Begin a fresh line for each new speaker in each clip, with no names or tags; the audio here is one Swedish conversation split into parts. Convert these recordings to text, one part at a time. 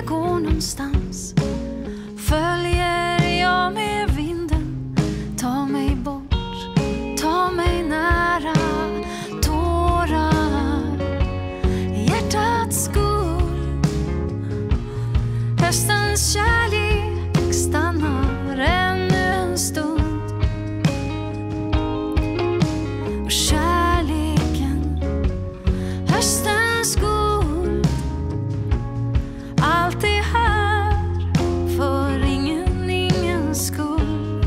går någonstans följer jag med vinden. Ta mig bort, ta mig nära. Tårar, hjärtats skull. Höstens kärlek stannar ännu en stund. Och kärleken, höstens skull, allt är här för ingens skull.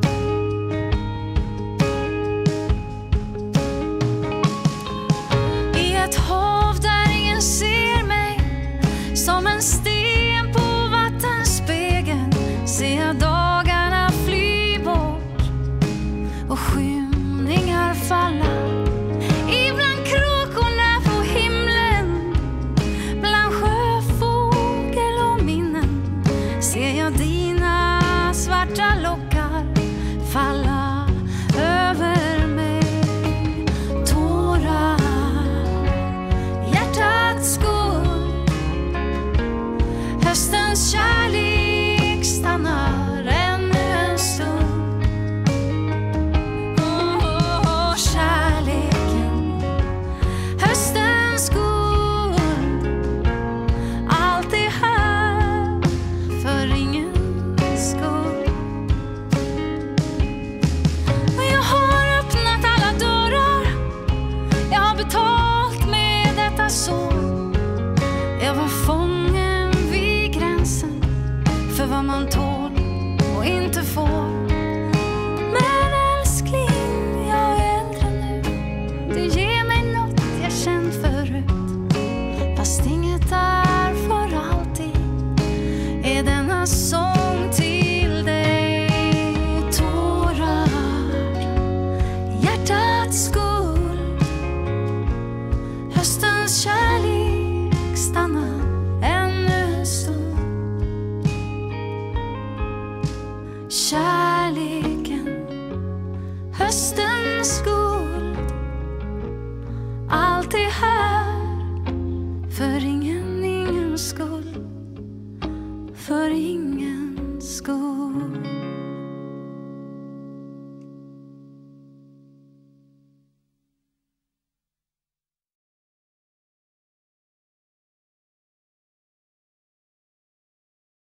I ett hav där ingen ser mig, som en sten på vattenspegeln, ser jag dagarna fly bort och skymningar falla. Ibland kråkorna på himlen, bland sjöfågel och minnen, ser jag dina svarta lockar falla över mig. Tårar, hjärtats skull. Höstens kärlek stannar ännu en stund. Kärleken, höstens skull, allt är här för ingens skull. Och jag har öppnat alla dörrar, jag har betalt med detta sår. Jag var fången vid gränsen för vad man tål och inte får. Men älskling, jag är äldre nu. Du ger mig något jag känt förut. Fast inget är för alltid, är denna sång till dig. Tårar, hjärtats skull. Höstens kärlek stannar ännu en stund. Kärleken, höstens skuld, allt är här för ingens skull, för ingen.